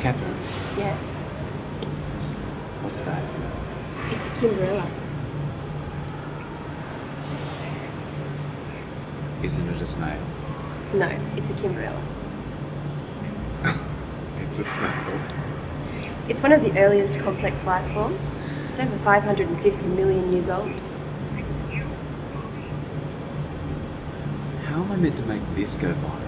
Catherine, Yeah, what's that? it's a Kimberella. Isn't it a snail? No, it's a Kimberella. It's a snail. It's one of the earliest complex life forms. It's over 550 million years old. How am I meant to make this go viral?